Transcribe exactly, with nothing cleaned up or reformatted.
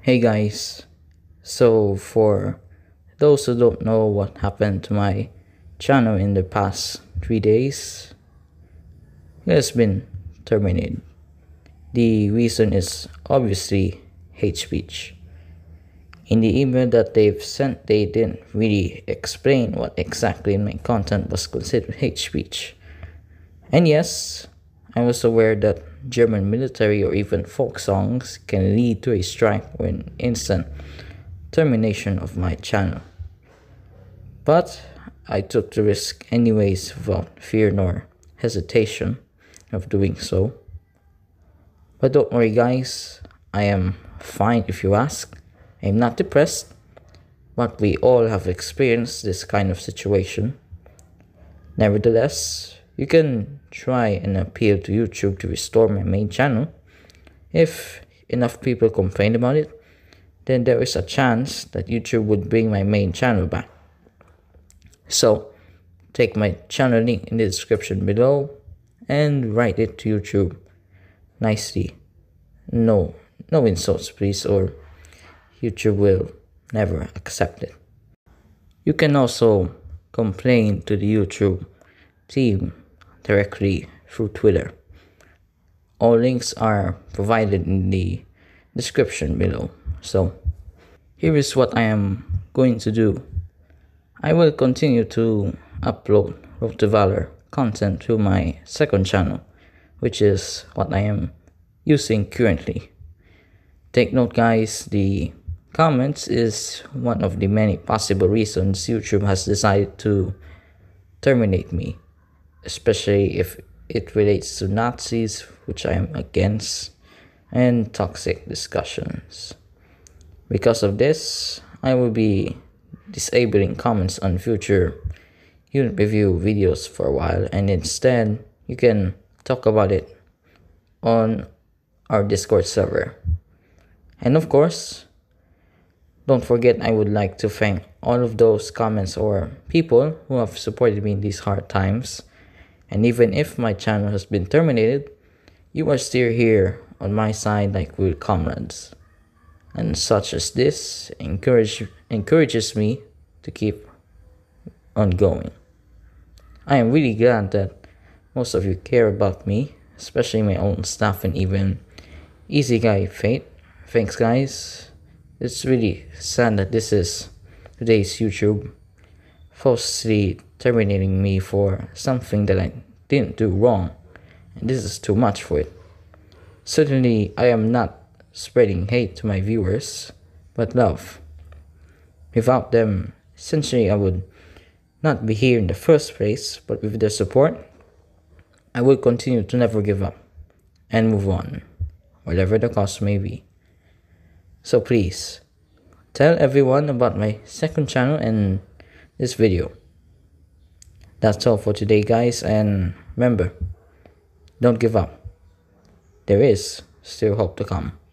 Hey guys, so for those who don't know what happened to my channel in the past three days, it has been terminated. The reason is obviously hate speech. In the email that they've sent, they didn't really explain what exactly in my content was considered hate speech. And yes, I was aware that German military or even folk songs can lead to a strike or an instant termination of my channel. But I took the risk anyways without fear nor hesitation of doing so. But don't worry guys, I am fine if you ask. I'm not depressed, but we all have experienced this kind of situation. Nevertheless, you can try and appeal to YouTube to restore my main channel. If enough people complain about it, then there is a chance that YouTube would bring my main channel back. So, take my channel link in the description below and write it to YouTube nicely. No, no insults please, or YouTube will never accept it. You can also complain to the YouTube team directly through Twitter. All links are provided in the description below. So here is what I am going to do. I will continue to upload Road to Valor content to my second channel, which is what I am using currently. Take note guys, the comments is one of the many possible reasons YouTube has decided to terminate me, especially if it relates to Nazis, which I am against, and toxic discussions. Because of this, I will be disabling comments on future unit review videos for a while, and instead you can talk about it on our Discord server. And of course, don't forget, I would like to thank all of those comments or people who have supported me in these hard times. And even if my channel has been terminated, you are still here on my side like real comrades. And such as this encourage, encourages me to keep on going. I am really glad that most of you care about me, especially my own staff and even Easy Guy Fate. Thanks guys. It's really sad that this is today's YouTube falsely terminating me for something that I didn't do wrong, and this is too much for it. Certainly I am not spreading hate to my viewers, but love. Without them, essentially I would not be here in the first place, but with their support, I will continue to never give up and move on, whatever the cost may be. So please, tell everyone about my second channel and this video. That's all for today guys, and remember, don't give up. There is still hope to come.